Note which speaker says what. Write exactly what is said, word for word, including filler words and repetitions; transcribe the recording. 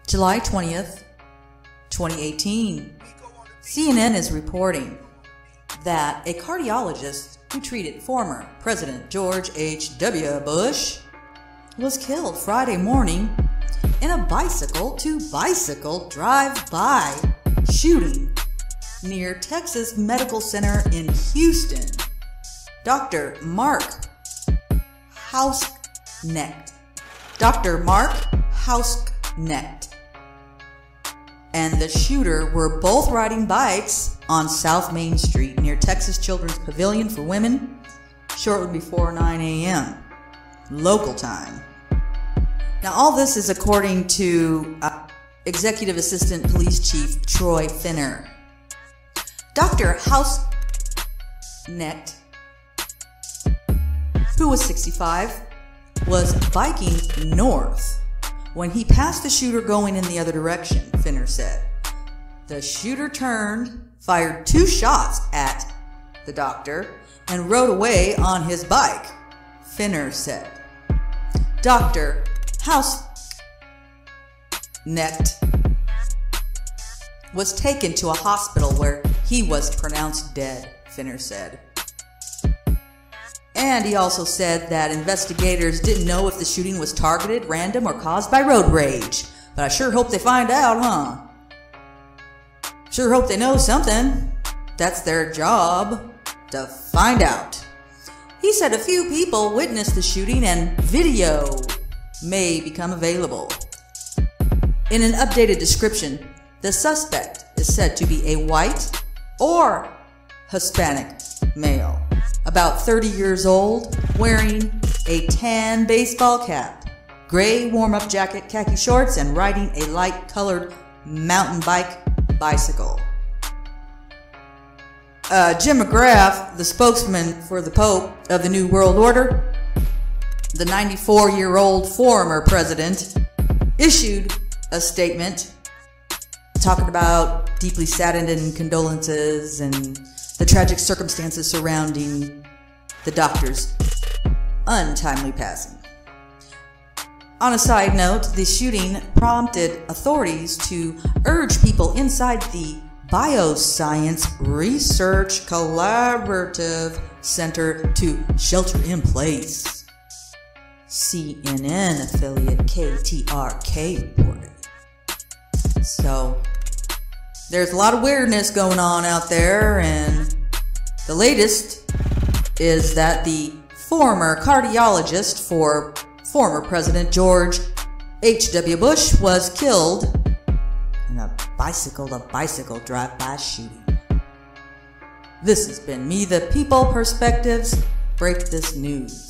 Speaker 1: July twentieth, twenty eighteen. C N N is reporting that a cardiologist who treated former President George H W Bush was killed Friday morning in a bicycle-to-bicycle drive-by shooting near Texas Medical Center in Houston. Doctor Mark Hausknecht. Doctor Mark Hausknecht and the shooter were both riding bikes on South Main Street near Texas Children's Pavilion for Women shortly before nine A M local time. Now, all this is according to uh, Executive Assistant Police Chief Troy Finner. Doctor Hausknecht, who was sixty-five, was biking north when he passed the shooter going in the other direction, Finner said. The shooter turned, fired two shots at the doctor, and rode away on his bike, Finner said. Doctor Hausknecht was taken to a hospital where he was pronounced dead, Finner said. And he also said that investigators didn't know if the shooting was targeted, random, or caused by road rage. But I sure hope they find out, huh? Sure hope they know something. That's their job, to find out. He said a few people witnessed the shooting and video may become available. In an updated description, the suspect is said to be a white or Hispanic male, about thirty years old, wearing a tan baseball cap, gray warm-up jacket, khaki shorts, and riding a light-colored mountain bike bicycle. Uh, Jim McGrath, the spokesman for the Pope of the New World Order, the ninety-four-year-old former president, issued a statement talking about deeply saddened and condolences and the tragic circumstances surrounding the doctor's untimely passing. On a side note, the shooting prompted authorities to urge people inside the Bioscience Research Collaborative Center to shelter in place. C N N affiliate K T R K reported. So, there's a lot of weirdness going on out there, and the latest is that the former cardiologist for former President George H W Bush was killed in a bicycle-to-bicycle drive-by shooting. This has been Me the People Perspectives. Break this news.